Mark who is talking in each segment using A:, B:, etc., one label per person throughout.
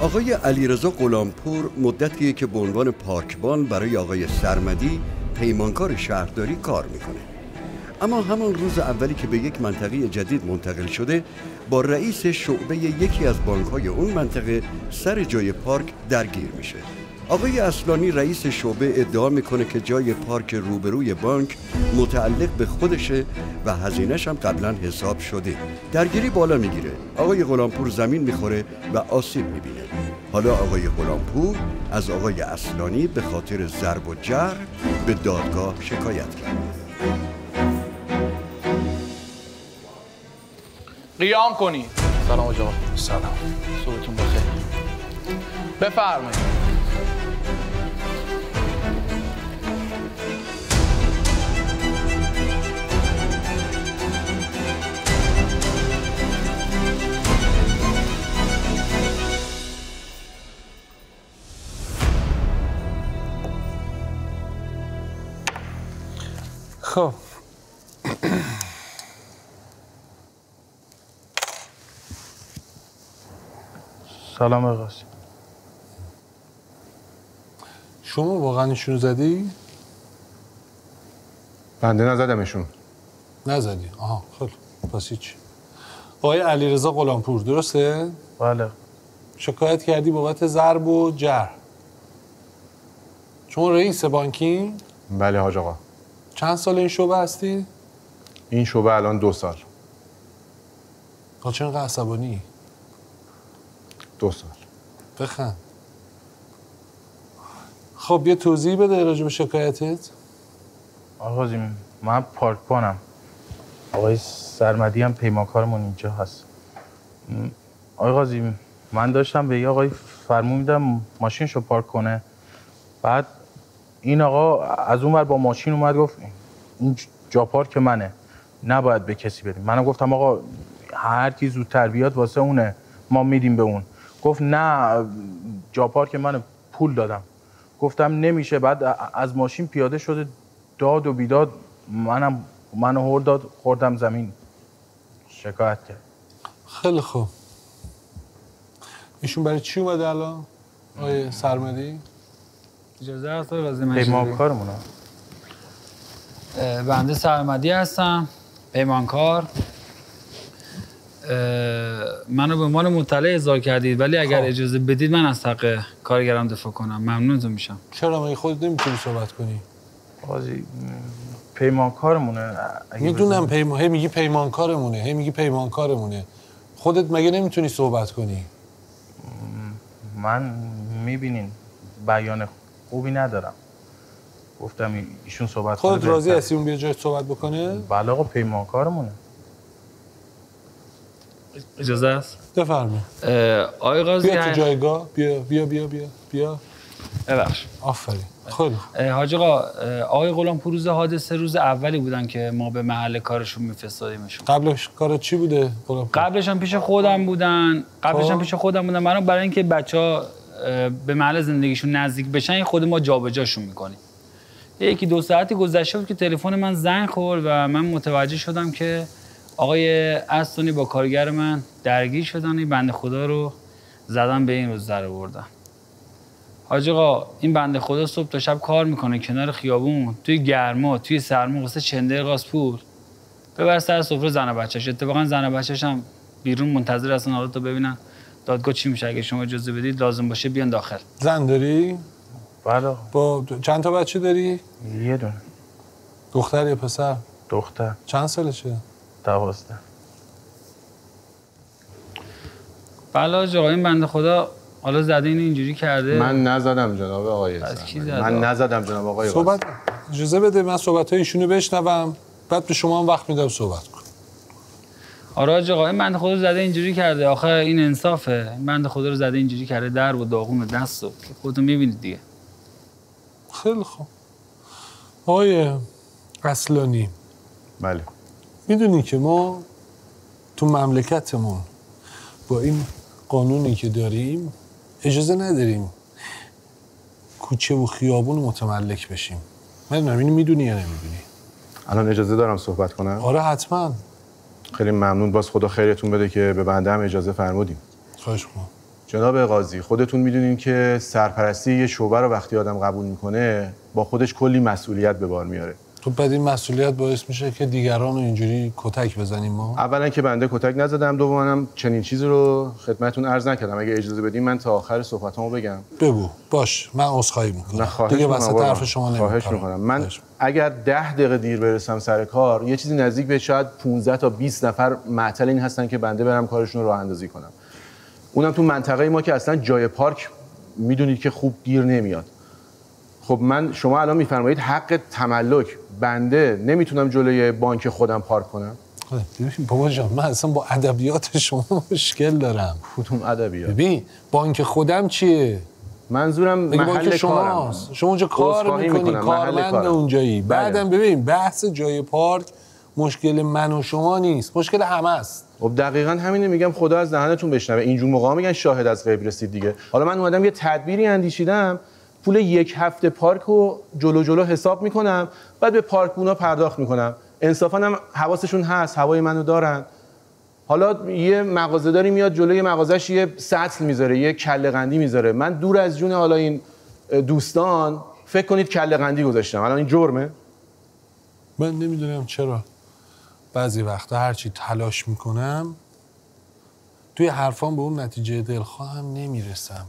A: آقای علیرضا غلامپور مدتیه که به عنوان پارکبان برای آقای سرمدی پیمانکار شهرداری کار میکنه. اما همان روز اولی که به یک منطقه جدید منتقل شده، با رئیس شعبه یکی از بانک‌های اون منطقه سر جای پارک درگیر میشه. آقای اصلانی رئیس شعبه ادعا میکنه که جای پارک روبروی بانک متعلق به خودشه و هزینه‌ش هم قبلا حساب شده. درگیری بالا میگیره. آقای غلامپور زمین میخوره و آسیب میبینه. حالا آقای غلامپور از آقای اصلانی به خاطر ضرب و جرح به دادگاه شکایت کرد.
B: قیام کنید.
C: سلام آقا.
B: سلام. صبحتون بخیر. بفرمایید.
C: خب سلام آقا. شما واقعا ایشونو زدی؟
D: بنده نزدمشون.
C: نزدی؟ آها خیلی پس هیچ. آقای علیرضا غلامپور درسته؟
E: بله.
C: شکایت کردی بابت ضرب و جرح. شما رئیس بانکی؟
D: بله حاج آقا.
C: چند سال این شعبه هستی؟
D: این شعبه الان 2 سال.
C: چرا اینقدر عصبانی؟
D: 2 سال.
C: بخند. خب یه توضیح بده راجع به شکایتت.
E: آقا جیم من پارکبانم. آقای سرمدی هم پیمانکارمون اینجا هست. آقای قاضی من داشتم به یه آقای فرمون میدم ماشینشو پارک کنه. بعد این آقا از اون ور با ماشین اومد گفت این جا پارک منه، نباید به کسی بدیم. منم گفتم آقا هر کی زودتر بیاد واسه اونه، ما میدیم به اون. گفت نه جا پارک منه، پول دادم. گفتم نمیشه. بعد از ماشین پیاده شده داد و بیداد، منو هور داد، خوردم زمین، شکایت کرد.
C: خیلی خوب. ایشون برای چی اومده الان؟ آقای سرمدی؟
F: اجازه هست آقای قاضی مجیدی؟
E: پیمانکارمونه.
F: بنده سرمدی هستم، پیمانکار. منو به عنوان مطلع احضار کردید، ولی اگر اجازه بدید من از حق کارگرم دفاع کنم. ممنونتون میشم.
C: چرا مگه خودت نمیتونی صحبت کنی؟
E: قاضی پیمانکارمونه.
C: میدونم هی میگی پیمانکارمونه، هی میگی پیمانکارمونه. خودت مگه نمیتونی صحبت کنی؟
E: من میبینین بیان خوبی ندارم. گفتم ایشون صحبت کنه.
C: خودت راضی هستی اون بیا جای صحبت بکنه؟
E: بله آقا پیمانکارمونه.
F: اجازه است؟
C: بفرمایید.
F: آقای قاضی
C: بیا تو جایگاه. بیا.
F: ببخش.
C: آفرین. خیلی
F: حاج آقا، آقای غلامپور روز حادثه روز اولی بودن که ما به محل کارشون میفرستادیمشون.
C: قبلش کارت چی بوده غلامپور؟
F: قبلش هم پیش خودم بودن. منو برای اینکه بچه‌ها به محل زندگیشون نزدیک بشن خود ما جابجاشون میکنیم. یکی 2 ساعتی گذشته بود که تلفن من زنگ خورد و من متوجه شدم که آقای اصلانی با کارگر من درگیر شدن. این بنده خدا رو زدن به این روز در آوردن. حاج آقا این بنده خدا صبح تا شب کار میکنه کنار خیابون، توی گرما، توی سرما، واسه چنده قاز پول. ببر سر سفره زن و بچه‌ش. اتفاقا زن و بچه‌ش هم بیرون منتظر هستن حالا تا ببینن دادگاه چی میشه. اگه شما اجازه بدید لازم باشه بیان داخل.
C: زن داری؟
E: بله.
C: با چند تا بچه داری؟
E: یه دونه.
C: دختر یا پسر؟
E: دختر.
C: چند سالشه؟
E: 12.
F: بله حاج آقا این بنده خدا حالا زده اینجوری کرده.
D: من نزدم جناب آقای من نزدم جناب آقای
C: صحبت اجازه بده من صحبت‌های ایشونو بشنوم، بعد به شما هم وقت میدم صحبت کن.
F: آره حاج آقا این بنده خدا زده اینجوری کرده. آخه این انصافه. این بنده خدا رو زده اینجوری کرده در و داغون و دست و خودتون میبینید دیگه.
C: خیلی خوب. آقای اصلانی.
D: بله.
C: میدونی که ما تو مملکتمون با این قانونی که داریم اجازه نداریم کوچه و خیابون متملک بشیم. من اینو میدونی یا نمیدونی؟
D: الان اجازه دارم صحبت کنم؟
C: آره حتما.
D: خیلی ممنون. باز خدا خیرتون بده که به بنده هم اجازه فرمودیم.
C: خواهش می‌کنم.
D: جناب قاضی خودتون میدونین که سرپرستی یه شعبه رو وقتی آدم قبول میکنه با خودش کلی مسئولیت به بار میاره.
C: تو بعد این مسئولیت باعث میشه که دیگران رو اینجوری کتک بزنیم ما؟
D: اولا که بنده کتک نزدم، دوما هم چنین چیزی رو خدمتتون عرض نکردم. اگه اجازه بدین من تا آخر صحبتامو بگم.
C: بگو. باش، من عذرخواهی میکنم. دیگه وسط حرف شما نمی‌کنم.
D: خواهش میکنم. من اگر 10 دقیقه دیر برسم سر کار، یه چیزی نزدیک به شاید 15 تا 20 نفر معطل این هستن که بنده برم کارشون رو راه اندازی کنم. اونم تو منطقه ما که اصلا جای پارک میدونید که خوب گیر نمیاد. خب شما الان میفرمایید حق تملک، بنده نمیتونم جلوی بانک خودم پارک کنم؟
C: ببین بابا جان، من اصلا با ادبیات شما مشکل دارم.
D: کدوم ادبیات؟
C: ببین بانک خودم چیه؟
D: منظورم محل کارم.
C: شما اونجا کار میکنی، کارمند اونجایی. بعدم ببین بحث جای پارک مشکل من و شما نیست، مشکل همه است.
D: خب دقیقاً همینه میگم، خدا از دهنتون بشنوه. اینجور موقعا میگن شاهد از غیب رسید دیگه. حالا من اومدم یه تدبیری اندیشیدم، پول 1 هفته پارک رو جلو حساب میکنم، بعد به پارکونا پرداخت میکنم. انصافاً هم حواسشون هست، هوای منو دارن. حالا یه مغازه‌داری میاد جلوی مغازش یه سطل میذاره، یه کله قندی میذاره. من دور از جون حالا این دوستان فکر کنید کله قندی گذاشتم. الان این جرمه؟
C: من نمیدونم چرا بعضی وقتا هرچی تلاش میکنم توی حرفام به اون نتیجه دلخواهم نمیرسم.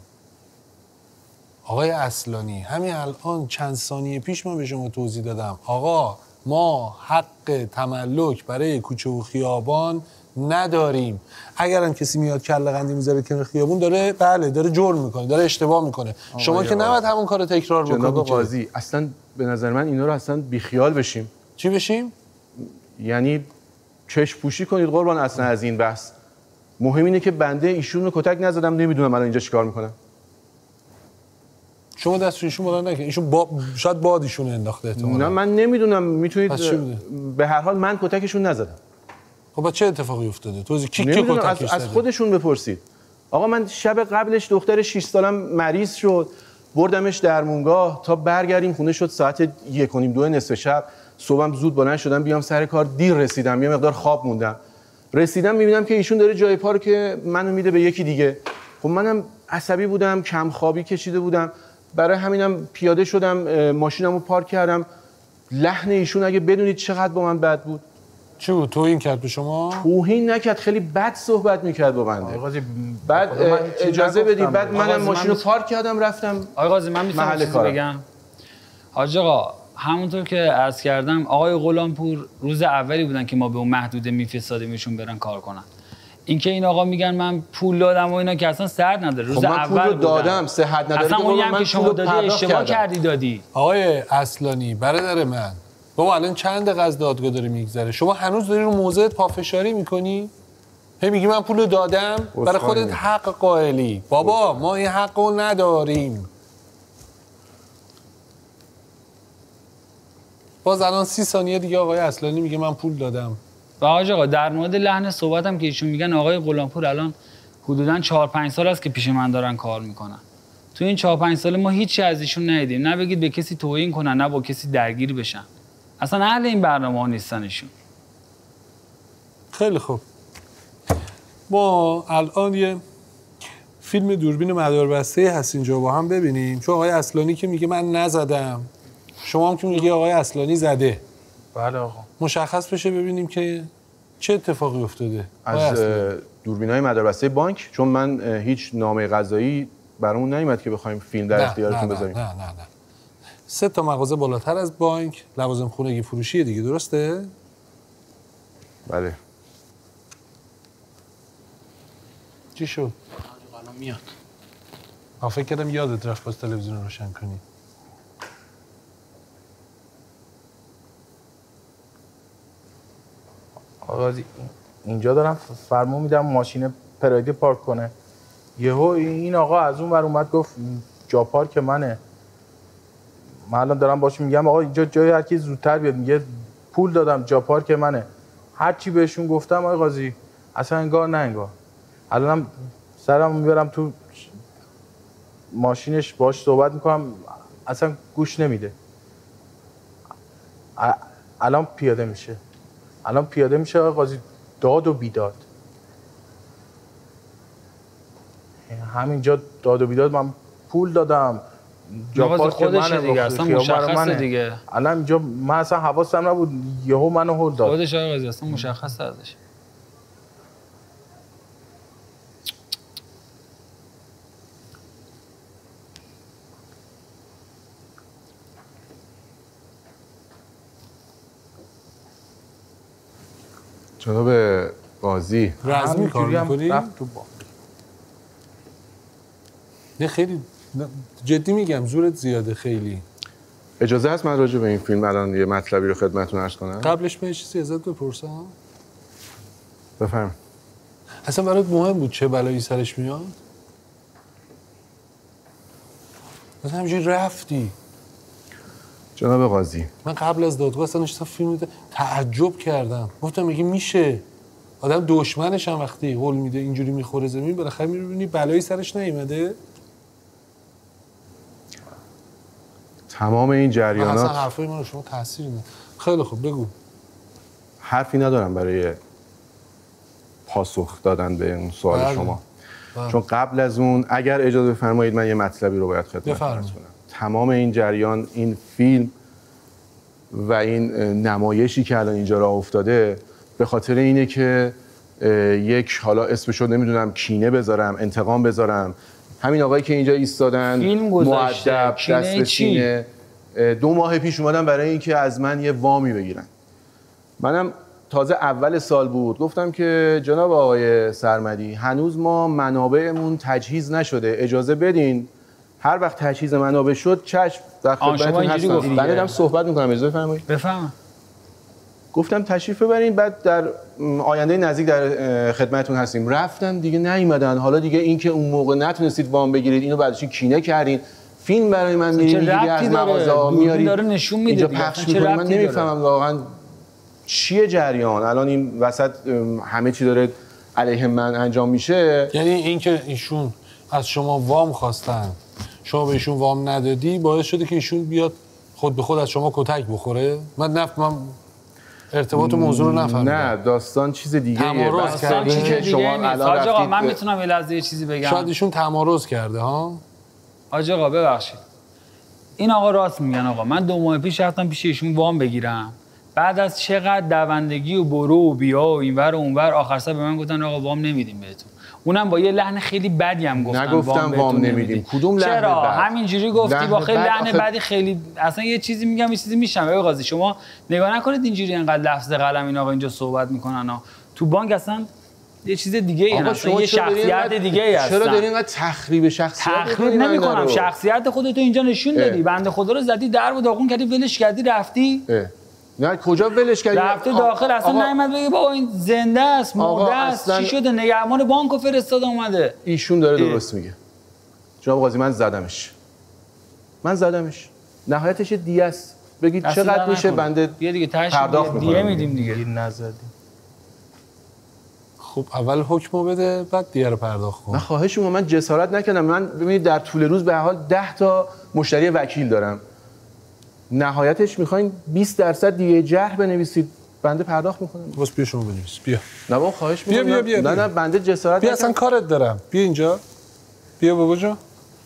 C: آقای اصلانی، همین الان چند ثانیه پیش من به شما توضیح دادم آقا ما حق تملک برای کوچه و خیابان نداریم. اگرم کسی میاد کله قندی میذاره کنار خیابون، داره جرم میکنه، داره اشتباه میکنه. شما که نباید همون کارو تکرار بکنید.
D: جناب قاضی اصلا به نظر من اینا رو اصلا بیخیال بشیم.
C: چی بشیم؟
D: یعنی چشم پوشی کنید قربان اصلا از این بحث. مهم اینه که بنده ایشون رو کتک نزدم، نمیدونم الان اینجا چیکار میکنم.
C: شما دست ایشون بالا نکنید. ایشون شاید باد ایشون انداخته احتمالاً.
D: نه من نمیدونم، میتونید به هر حال من کتکشون نزدم.
C: خب چه اتفاقی افتاده؟ توضیح کی کتکش زده؟
D: از خودشون بپرسید. آقا من شب قبلش دختر 6 سالم مریض شد، بردمش درمونگاه تا برگردیم خونه شد ساعت 1:30 2 نصف شب. صبحم زود بلند شدم بیام سر کار، دیر رسیدم، یه مقدار خواب موندم. رسیدم میبینم که ایشون داره جای پارک منو میده به یکی دیگه. خب منم عصبی بودم، کم خوابی کشیده بودم، برای همینم پیاده شدم ماشینمو پارک کردم. لحن ایشون اگه بدونید چقدر با من بد بود.
C: چی بود؟ توهین کرد به شما؟
D: توهین نکرد، خیلی بد صحبت میکرد با بنده. بعد اجازه بدید، بعد منم ماشینو پارک کردم رفتم.
F: آقای قاضی من میتونم چیزی بگم؟ حاج آقا همونطور که عرض کردم آقای غلامپور روز اولی بودن که ما به اون محدوده میفرستادیمشون برن کار کنن. اینکه این آقا میگن من پول دادم و اینا که اصلا سرد نداره. روز اول
D: پول دادم، صحت نداره.
F: اصلا اون هم که شما دادی اشتباه کردی دادی.
C: آقای اصلانی برادر من، بابا الان چند دقیقه از دادگاه داره میگذره، شما هنوز داری رو موضعت پافشاری میکنی؟ هی میگی من پول دادم، برای خودت حق قائلی. بابا ما این حقو نداریم. باز الان 30 ثانیه دیگه آقای اصلانی میگه من پول دادم.
F: و آقا در مورد لحن صحبتم که ایشون میگن آقای غلامپور الان حدوداً 4-5 سال است که پیش من دارن کار میکنن. تو این 4-5 سال ما هیچی از ایشون ندیدیم. نه بگید به کسی توهین کنن، نه با کسی درگیر بشن. اصلا اهل این برنامه‌ها نیستن ایشون.
C: خیلی خوب. ما الان یه فیلم دوربین مداربسته هست اینجا با هم ببینیم. چون آقای اصلانی که میگه من نزدم، شما هم که میگی آقای اصلانی زده.
E: بله آقا.
C: مشخص بشه ببینیم که چه اتفاقی افتاده.
D: از دوربین‌های مداربسته بانک، چون من هیچ نامه قضایی برامون نیومد که بخوایم فیلم در اختیارتون بذاریم.
C: نه 3 تا مغازه بالاتر از بانک، لوازم خونگی فروشی دیگه، درسته؟
D: بله.
C: چی شد؟
B: الان میاد.
C: فکر کردم یادت رفت باز تلویزیون روشن کنی.
E: آقا اینجا دارم فرمون میدم ماشین پرایدی پارک کنه، یهو این آقا از اون ور اومد گفت جا پارک منه. من الان دارم باش میگم آقا اینجا جای هر کی زودتر بیاد، میگه پول دادم جا پارک منه. هر چی بهشون گفتم آقای قاضی اصلا انگار نه انگار. الانم سرمو میبرم تو ماشینش باش صحبت میکنم، اصلا گوش نمیده. الان پیاده میشه آقای قاضی، داد و بیداد. همینجا داد و بیداد من پول دادم جا
F: نواز
E: پارک
F: خودشه
E: منه،
F: دیگه، اصلا
E: خیابان
F: مشخصه
E: منه.
F: دیگه.
E: الان اینجا من اصلا حواسم نبود یهو منو هول داد.
F: خودش آقای قاضی اصلا مشخصه ازش.
D: جناب قاضی
C: رزمی کار
E: همینجوری هم
C: میکنی؟
E: رفت تو با.
C: نه خیلی جدی میگم زورت زیاده خیلی.
D: اجازه هست من راجع به این فیلم الان یه مطلبی رو خدمتتون عرض کنم؟
C: قبلش من یه چیزی ازت بپرسم؟
D: بفهم.
C: اصلا برات مهم بود چه بلایی سرش میاد؟ مثلا همینجوری رفتی.
D: جناب قاضی
C: من قبل از دادگاه اصلا نشستم فیلم دیدم تعجب کردم. گفتم میگه میشه آدم دشمنش هم وقتی قول میده اینجوری میخوره زمین بالاخره میبینی بلایی سرش نیومده.
D: تمام این
C: من اصلا
D: جریانات
C: حرفای من رو شما تاثیر نه. خیلی خوب بگو.
D: حرفی ندارم برای پاسخ دادن به اون سوال
C: بله.
D: شما.
C: بله.
D: چون قبل از اون اگر اجازه بفرمایید من یه مطلبی رو باید خدمتتون عرض
C: بفرمایید.
D: کنم. تمام این جریان، این فیلم و این نمایشی که الان اینجا راه افتاده به خاطر اینه که یک حالا اسمشو نمیدونم کینه بذارم، انتقام بذارم. همین آقایی که اینجا ایستادن
F: فیلم گذاشته.
D: مؤدب
F: کینه
D: دست به
F: چی؟
D: سینه 2 ماه پیش اومدن برای اینکه از من یه وامی بگیرن. منم تازه اول سال بود گفتم که جناب آقای سرمدی هنوز ما منابعمون تجهیز نشده، اجازه بدین هر وقت تجهیز منابع شد چشم در
F: شما
D: خدمتتون
F: اینجوری
D: هستم.
F: گفتی
D: من
F: دیگه.
D: دارم صحبت میکنم، اجازه بفرمایید.
F: بفهم.
D: گفتم تشریف ببرین بعد در آینده نزدیک در خدمتتون هستیم. رفتن دیگه نیومدن. حالا دیگه این که اون موقع نتونستید وام بگیرید اینو بعدش کینه کردین. فیلم برای من میگیری از مغازه میاری
F: داره نشون میده
D: اینجا
F: دیگه.
D: پخش
F: چه
D: می‌کنی. من
F: ربطی
D: نمیفهمم واقعا چیه جریان. الان این وسط همه چی داره علیه من انجام میشه.
C: یعنی اینکه ایشون از شما وام خواستن شما به ایشون وام ندادی باعث شده که ایشون بیاد خود به خود از شما کتک بخوره؟ من ارتباط موضوع رو نفهمیدم.
D: نه داستان چیز دیگه
C: تمارض کرده.
F: چیز دیگه
D: شما
F: نیست.
D: الان
F: حاج آقا
D: رفتید
F: من میتونم یه لحظه یه چیزی بگم.
C: شاید ایشون تمارض کرده ها.
F: حاج آقا ببخشید. این آقا راست میگن آقا. من 2 ماه پیش رفتم پیش ایشون وام بگیرم. بعد از چقدر دوندگی و برو و بیا و اینور و اونور آخر سر به من گفتن آقا وام نمیدیم بهتون. اونم با یه لحن خیلی بدی هم گفتن.
D: نگفتم وام نمیدیم. کدوم لحن
F: چرا
D: بد؟
F: همینجوری گفتی با خیلی لحن
D: آخه...
F: بدی خیلی اصلا یه چیزی میگم یه چیزی میشم. آقا قاضی شما نگاه نکنید اینجوری انقدر لفظ قلم این آقا اینجا صحبت میکنن ها. تو بانک اصلا یه چیز دیگه ای هستن، یه شخصیت دیگه ای هستن.
D: چرا داری اینقدر تخریب شخصیت
F: تخریب نمی‌کنم، شخصیت خودتو اینجا نشون دادی. بنده خدا رو زدی در و داغون کردی ولش کردی رفتی.
D: نه کجا ولش کردی؟
F: رفته داخل اصلا نیومد بگه بابا این زنده است مرده است چی شده نگهبان بانکو فرستاده اومده.
D: ایشون داره درست میگه. جناب قاضی من زدمش نهایتش دیه است. بگید چقدر میشه بنده
F: بیا دیگه
D: پرداخت میکنم.
F: دیه میدیم دیگه.
E: نزدی.
C: خب اول حکمو بده بعد دیگه رو پرداخت کن.
D: من خواهش می‌کنم من جسارت نکردم. من ببینید در طول روز به هر حال 10 تا مشتری وکیل دارم. نهایتش میخواین 20% دیگه جرح بنویسید بنده پرداخت میکنم.
C: بس بیا شما بنویس بیا.
D: نه بابا خواهش میکنم.
C: بیا.
D: نه بنده جسارت
C: بیا اصلا کارت دارم. بیا اینجا. بیا بابا جان.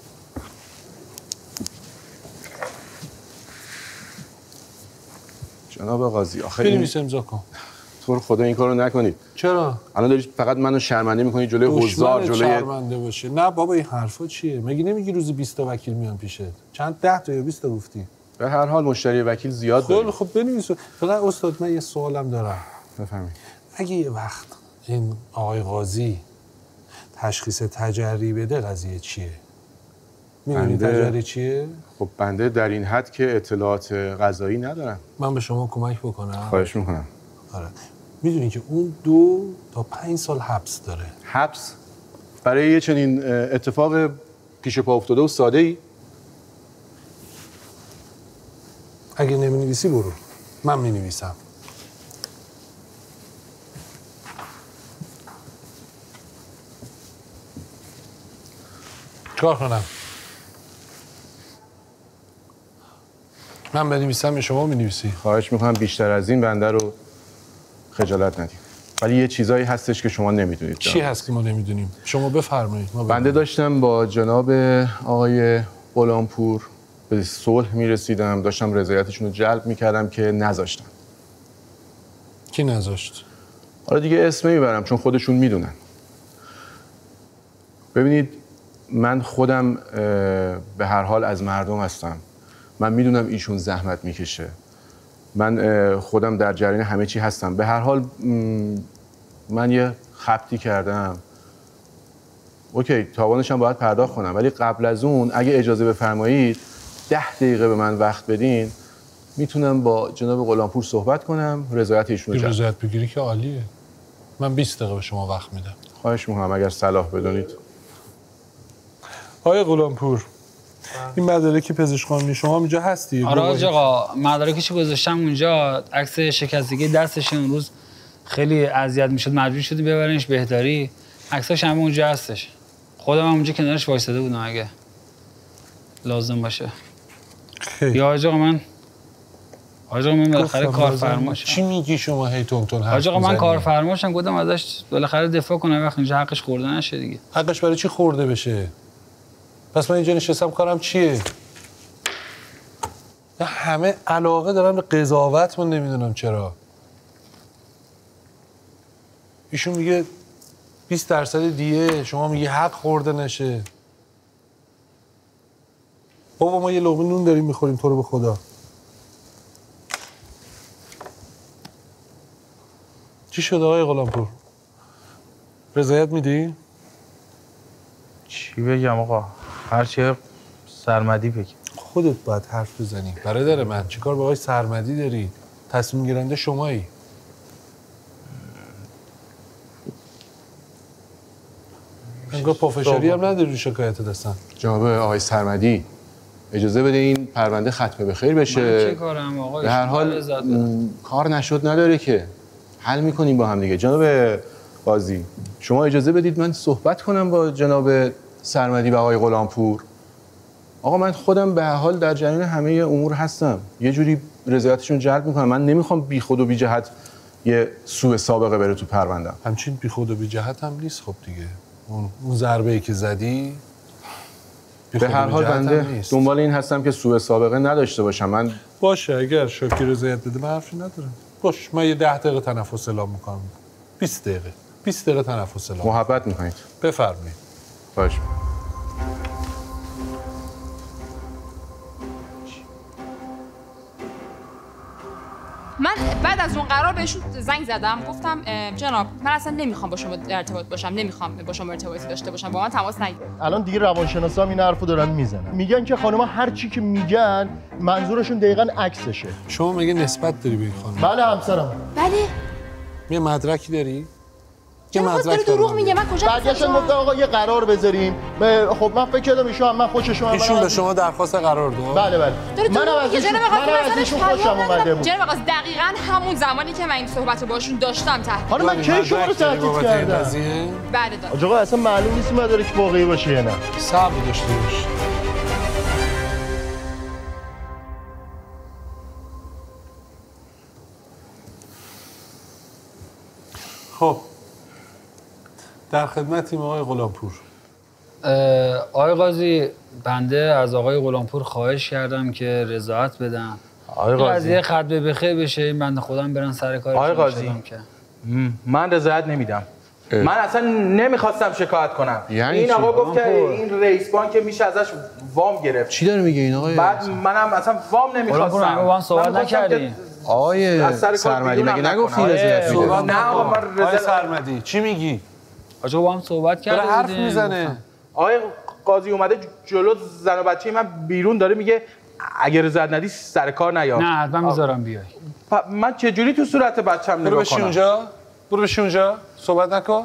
D: جناب قاضی آخه
C: بنویس امضا کن.
D: تو رو خدا این کارو نکنید.
C: چرا؟
D: الان دارید فقط منو شرمنده میکنید جلوی حضار جلوی
C: شرمنده باشه. نه بابا این حرفا چیه؟ مگه نمیگی روزی 20 تا وکیل میان پیشت؟ چند 10 تا یا 20 تا گفتی؟
D: به هر حال مشتری وکیل زیاد داره.
C: خب بنویس. فقط استاد من یه سوالم دارم.
D: بفرمایید.
C: اگه یه وقت این آقای قاضی تشخیص تجری بده قضیه چیه؟ میدونی تجری چیه؟
D: خب بنده در این حد که اطلاعات قضایی ندارم.
C: من به شما کمک بکنم؟
D: خواهش میکنم.
C: آره. میدونی که اون 2 تا 5 سال حبس داره.
D: حبس؟ برای یه چنین اتفاق پیش پا افتاده و ساده ای؟
C: اگه نمی‌نویسی برو. من می‌نویسم. چیکار کنم؟ من بنویسم یا شما می‌نویسی؟
D: خواهش میکنم بیشتر از این بنده رو خجالت ندید. ولی یه چیزایی هستش که شما نمیدونید.
C: چی هست که ما نمیدونیم؟ شما بفرمایید.
D: بنده داشتم با جناب آقای غلامپور به صلح میرسیدم، داشتم رضایتشون رو جلب میکردم که نذاشتن.
C: کی نذاشت؟
D: حالا دیگه اسم میبرم چون خودشون میدونن. ببینید من خودم به هر حال از مردم هستم. من میدونم ایشون زحمت میکشه. من خودم در جریان همه چی هستم. به هر حال من یه خبطی کردم. اوکی تاوانش هم باید پرداخت کنم، ولی قبل از اون اگه اجازه بفرمایید 10 دقیقه به من وقت بدین، میتونم با جناب غلامپور صحبت کنم، رضایت ایشون رو
C: رضایت بگیری که عالیه. من 20 دقیقه به شما وقت میدم.
D: خواهش میکنم اگر صلاح بدونید.
C: آقای غلامپور، این مدارک پزشکانی شما اینجا هستی؟
F: آره آقا، مدارکش گذاشتم اونجا. عکس شکستگی دستش اون روز خیلی اذیت میشد، مجبور شدیم ببرینش بهداری. عکساش هم اونجا هستش. خودم هم اونجا کنارش وایساده بودم اگه لازم باشه. یا آقا من بالاخره کارفرماشم.
C: چی میگی شما هی تون تون حرف
F: آقا من کارفرماشم، گفتم ازش بالاخره دفاع کنم وقت اینجا حقش خورده نشه دیگه.
C: حقش برای چی خورده بشه؟ پس من اینجا نشستم کارم چیه؟ همه علاقه دارن به قضاوت، من نمیدونم چرا. ایشون میگه 20% دیه، شما میگی حق خورده نشه. بابا ما یه لقمه نون داریم میخوریم، تو رو به خدا. چی شد آقای غلامپور؟ رضایت میدی؟
E: چی بگم آقا؟ هر چی سرمدی بگی.
C: خودت باید حرف بزنی. برادر من چیکار با آقای سرمدی داری؟ تصمیم گیرنده شمایی. انگار پافشاری هم نداری رو شکایت دستن.
D: جناب آقای سرمدی اجازه بده این پرونده ختم به خیر بشه.
F: من چه کارم آقا؟
D: به هر حال کار نشد نداره که حل میکنیم با هم دیگه. جناب قاضی شما اجازه بدید من صحبت کنم با جناب سرمدی و آقای غلامپور. آقا من خودم به هر حال در جریان همه امور هستم، یه جوری رضایتشون جلب میکنم. من نمیخوام بی خود و بی جهت یه سوء سابقه بره تو پروندم.
C: همچین بی خود و بی جهت هم نیست. خب دیگه اون ضربه‌ای که زدی
D: به هر حال بنده دنبال این هستم که سوء سابقه نداشته باشم. من
C: باشه اگر شاکی رضایت بده من حرفی ندارم. باش من یه 10 دقیقه تنفس اعلام میکنم. 20 دقیقه تنفس اعلام.
D: محبت میکنید؟
C: بفرمایید.
D: باشه.
G: من بعد از اون قرار بهشون زنگ زدم، گفتم جناب من اصلا نمیخوام با شما در ارتباط باشم، نمیخوام با شما ارتباطی داشته باشم، با من تماس نگیرید.
H: الان دیگه روانشناسا این حرفو دارن میزنن، میگن که خانم‌ها هر چی که میگن منظورشون دقیقاً عکسشه.
C: شما میگه نسبت داری به این خانم؟
H: بله همسرم.
G: بله.
C: یه مدرکی داری؟
G: یه مدرک دروغ میگه. من کجا
H: برگشتن گفتن آقا یه قرار بذاریم. خب من فکر کردم ایشون من خوششون
C: ایشون به شما درخواست قرار داد؟
H: بله. من از ایشون خوشم اومده بود.
G: جناب آقا دقیقاً همون زمانی که من این صحبت رو باشون داشتم تهدید.
H: حالا من کی شما رو تهدید کردم؟
G: بله داد.
H: آقا اصلا معلوم نیست مدارک واقعی باشه یا نه.
C: صبر داشته باش. خب در خدمتیم آقای غلامپور.
F: آقای قاضی بنده از آقای غلامپور خواهش کردم که رضایت بدم.
E: آقای قاضی
F: قضیه ختم به خیر بشه، این بنده خودم برن سر کارش.
E: آقای قاضی من رضایت نمیدم. من اصلا نمیخواستم شکایت کنم.
D: یعنی
E: این آقا گفت که
D: غلامپور؟
E: این رئیس بانک میشه ازش وام گرفت.
D: چی داره میگه این آقای؟
E: بعد منم اصلا وام نمیخواستم.
F: غلامپور با هم صحبت نکردیم.
D: آقای سرمدی مگه نگفتی رضایت میده؟
E: نه آقا من
C: آقای
E: رضایت.
C: سرمدی چی میگی؟
F: آقا با هم صحبت کردیم.
C: داره حرف میزنه.
E: آقای قاضی اومده جلو زن و بچه من بیرون داره میگه اگه رضایت ندی سر کار نیا.
F: نه حتما میذارم بیای.
E: من چه جوری تو صورت بچه‌م نگاه کنم؟
C: برو بشین اونجا صحبت نکن.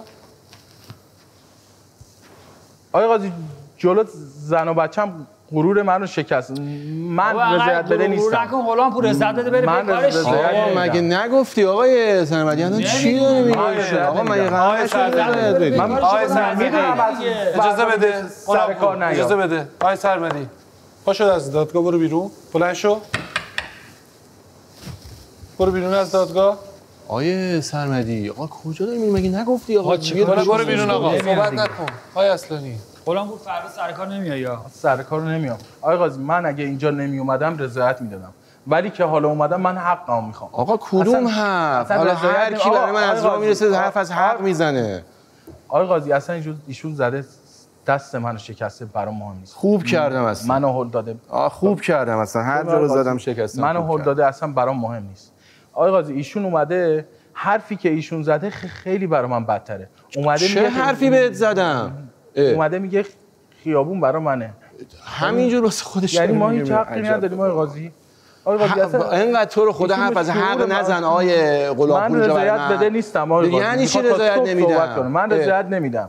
E: آقای قاضی جلو زن و بچه‌م غرور منو شکست. من رضایت بده نیستم.
F: نکن غلامپور، رضایت بده بره
E: من
F: کارش.
D: آقا مگه نگفتی آقای سرمدی الان چی داره میگه؟ آقا مگه قرار نشد رضایت بدی؟
C: آقای سرمدی اجازه بده.
E: سر کار نیا.
C: اجازه بده. آقای سرمدی پاشو از دادگاه برو بیرون. بلند شو. برو بیرون از دادگاه.
D: آیه سرمدی آقا کجا داری میری؟ مگه نگفتی آقا
C: برو بیرون آقا، صحبت نکن. آقای اصلانی
F: غلام بود فردا سر کار نمیای یا
E: سر کار نمیام. آقای قاضی من اگه اینجا نمی اومدم رضایت میدادم، ولی که حالا اومدم من حقمو میخوام.
D: آقا کدوم حق؟ حالا هر کی برای من از راه میرسه حرف از حق میزنه.
E: آقای قاضی اصلا ایشون زده دست منو شکسته، برام مهم نیست.
D: خوب کردم اصلا.
E: منو هول داده.
D: خوب کردم اصلا، هر جا رو زدم شکستم.
E: منو هول داده، اصلا برام مهم نیست. آقای قاضی ایشون اومده حرفی که ایشون زده خیلی برای من بدتره. اومده
D: چه حرفی بهت زدم؟
E: اومده میگه خیابون برای منه.
D: همینجور واسه خودش.
E: یعنی ما هیچ حقی نداریم آقای قاضی. آقای قاضی اصلا
D: اینقدر تو رو خدا حرف از حق نزن آقای غلاپور.
E: من رضایت بده نیستم آقای قاضی.
D: یعنی چی رضایت نمیدم؟
E: من رضایت نمیدم.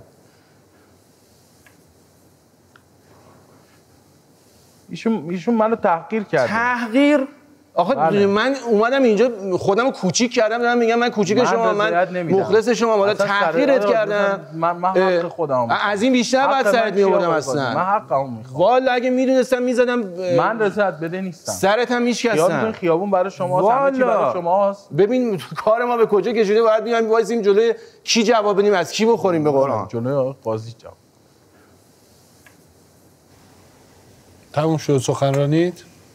E: ایشون منو تحقیر کرده.
D: تحقیر؟ آخه من اومدم اینجا خودمو کوچیک کردم، دارم میگم من کوچیک شما، من مخلص شما، حالا تحقیرت کردم.
E: من حق خودم
D: از این بیشتر بعد سرت میآوردم اصلا.
E: من حقمو میخوام.
D: والا اگه میدونستم میزدم.
E: من رضایت بده نیستم.
D: سرت هم میشکستم.
E: خیابون برای شماست، همه چی برای شماست.
D: ببین کار ما به کجا کشیده، باید بیایم وایسیم جلوی کی جواب بدیم، از کی بخوریم به قرآن.
E: جلوی قاضی جواب.
C: تموم شد سخنرانیت؟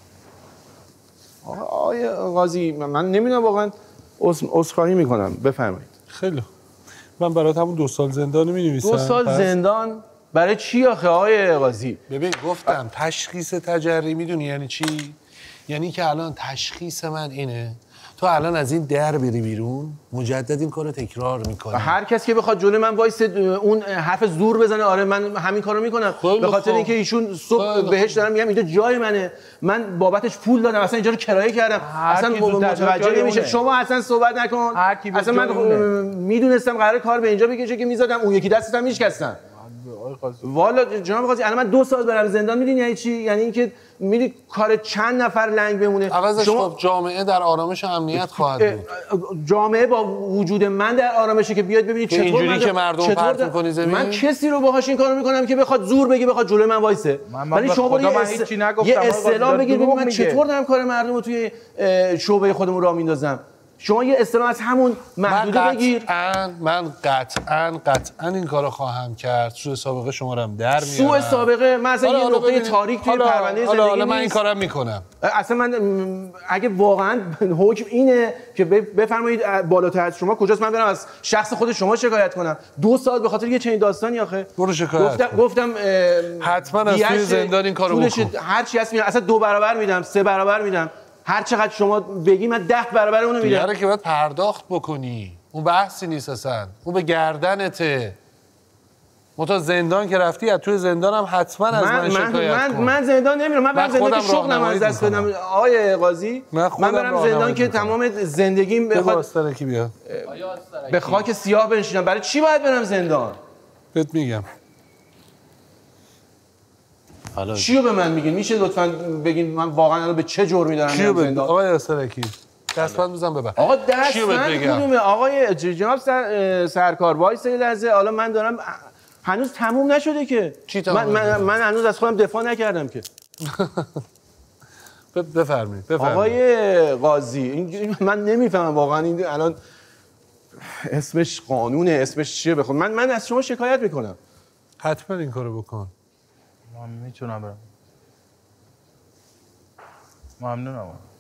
D: آقای قاضی من نمیدونم واقعا، عذرخواهی میکنم، بفرمایید.
C: خیلی من برات همون 2 سال زندان می‌نویسم.
D: 2 سال زندان برای چی آخه آقای قاضی؟
C: ببین گفتم تشخیص تجری میدونی یعنی چی؟ یعنی که الان تشخیص من اینه تو الان از این در بری بیرون مجدد این کارو تکرار میکنی.
D: هر کس که بخواد جلوی من وایس اون حرف زور بزنه، آره من همین کارو میکنم. به خاطر اینکه ایشون صبح بهش دارم میگم اینجا جای منه، من بابتش پول دادم، اصلا اینجا رو کرایه کردم، اصلا متوجه نمیشه. شما اصلا صحبت نکن. اصلا من میدونستم قرار کار به اینجا بکشه که میزدم اون یکی دستت هم میشکستم. والا جناب قاضی الان من 2 سال برم زندان، میدونی یعنی چی؟ یعنی اینکه میدونی کار چند نفر لنگ بمونه.
C: عوضش خب جامعه در آرامش و امنیت خواهد بود.
D: جامعه با وجود من در آرامشه که بیاد ببینید چطور
C: اینجوری که مردم پرت می‌کنی زمین.
D: من کسی رو باهاش این کارو میکنم که بخواد زور بگه، بخواد جلوی من وایسه.
E: ولی
D: شما یه اصطلاح بگید ببین من چطور دارم کار مردم رو توی شعبه خودمون راه میندازم. شما یه اصطلاح از همون محدوده بگیر.
C: من قطعاً این کارو خواهم کرد. سوء سابقه شما رو هم در میارم.
D: سوء سابقه من اصلا یه نقطه تاریک توی پرونده زندگی
C: حالا من این کارم میکنم.
D: اصلا من اگه واقعا حکم اینه که بفرمایید بالاتر از شما کجاست، من برم از شخص خود شما شکایت کنم. 2 سال به خاطر یه چنین داستانی آخه.
C: برو شکایت
D: گفتم
C: حتما از توی زندان این کارو بکن.
D: هر چی هست میدم، اصلا 2 برابر میدم، 3 برابر میدم. هر چقدر شما بگی من 10 برابر اونو میدم.
C: دیگه که باید پرداخت بکنی. اون بحثی نیست اصلا. اون به گردنته. تو زندان که رفتی، از توی زندان هم حتما از من شکایت کن.
D: من زندان نمیرم. من برم زندان که شغلم از دست بدم. آقای قاضی من برم زندان که تمام زندگیم به خاک سیاه بنشینم. برای چی باید برم زندان؟
C: بهت میگم.
D: چی رو به من میگین؟ میشه لطفاً بگین من واقعا الان به چه جرمی دارم میرم زندان؟
C: آقای استرکی دستبند میزنم ببر.
D: آقا دستبند کدومه؟ آقای جناب سرکار وایس یه لحظه. حالا من دارم هنوز تموم نشده که. من هنوز از خودم دفاع نکردم که.
C: بفرمایید.
D: آقای قاضی من نمیفهمم واقعا این الان اسمش قانونه، اسمش چیه بخون. من از شما شکایت میکنم.
C: حتما این کارو بکن.
E: من میتونم برم. ممنونم.